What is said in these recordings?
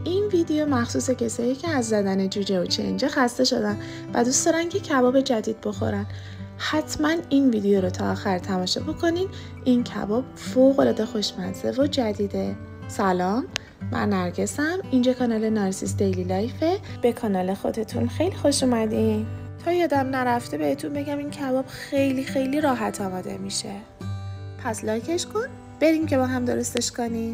این ویدیو مخصوص کسایی که از زدن جوجه و چنجه خسته شدن و دوست دارن که کباب جدید بخورن. حتما این ویدیو رو تا آخر تماشا بکنین. این کباب فوق‌العاده خوشمزه و جدیده. سلام، من نرگسم. اینجا کانال نارسیس دیلی لایفه. به کانال خودتون خیلی خوش اومدین. تا یادم نرفته بهتون بگم این کباب خیلی راحت آماده میشه. پس لایکش کن، بریم که با هم درستش کنیم.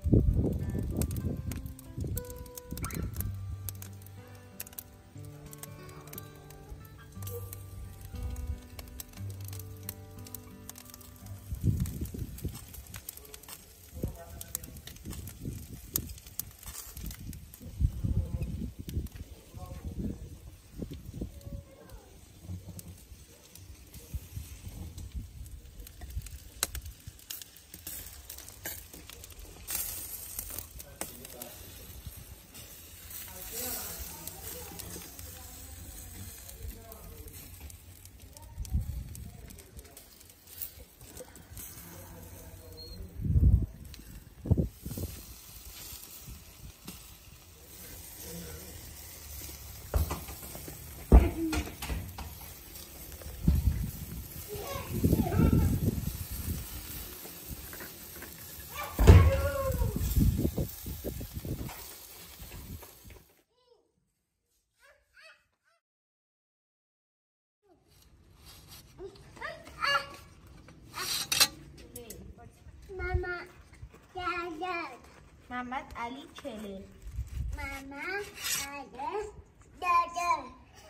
محمد علی چله. محمد علی داده.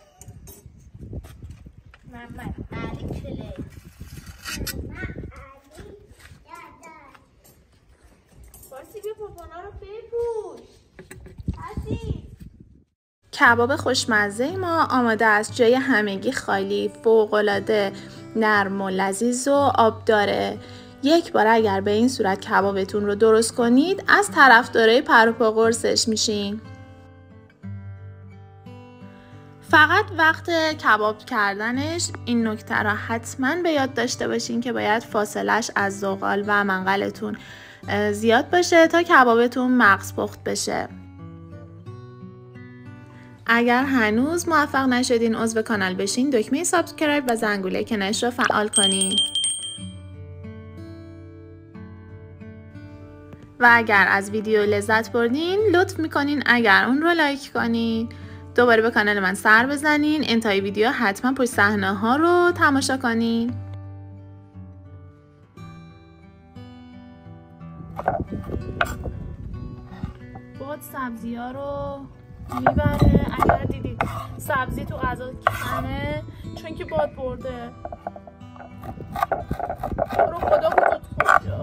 محمد علی چله. محمد علی داده. باسی بیا پاپانا رو بپوش. باسی. کباب خوشمزه ما آماده است. جای همگی خالی، فوق‌العاده نرم و لذیذ و آب داره. یک بار اگر به این صورت کبابتون رو درست کنید از طرفدارای پر و پا قرصش میشین. فقط وقت کباب کردنش این نکته را حتما به یاد داشته باشین که باید فاصلش از زغال و منقلتون زیاد باشه تا کبابتون مغز پخت بشه. اگر هنوز موفق نشدین عضو کانال بشین، دکمه سابسکرایب و زنگوله کنارش رو فعال کنین. و اگر از ویدیو لذت بردین لطف میکنین اگر اون رو لایک کنین. دوباره به کانال من سر بزنین. انتهای ویدیو حتما پشت صحنه ها رو تماشا کنین. باد سبزی ها رو میبره. اگر دیدید سبزی تو غذا کنه چون که باد برده. رو خدا خودت کجا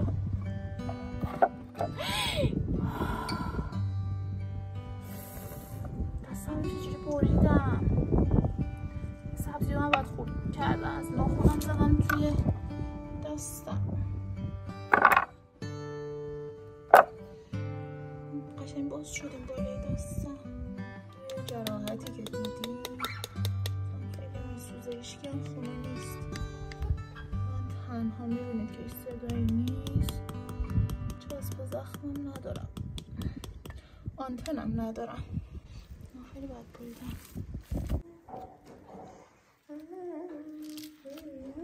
دستم چجوری بریدم. سبزی ها باید خوب کردن. از ناخونم زدم توی دستم. قشنگ باز شدیم بالای دستم. جراحتی که دیدی خیلی میسوزه. هیچکی هم خونه نیست. من تنها میبینید که صدایی نیست. چسب زخمم ندارم. آنتنم ندارم. من خیلی بد بریدم.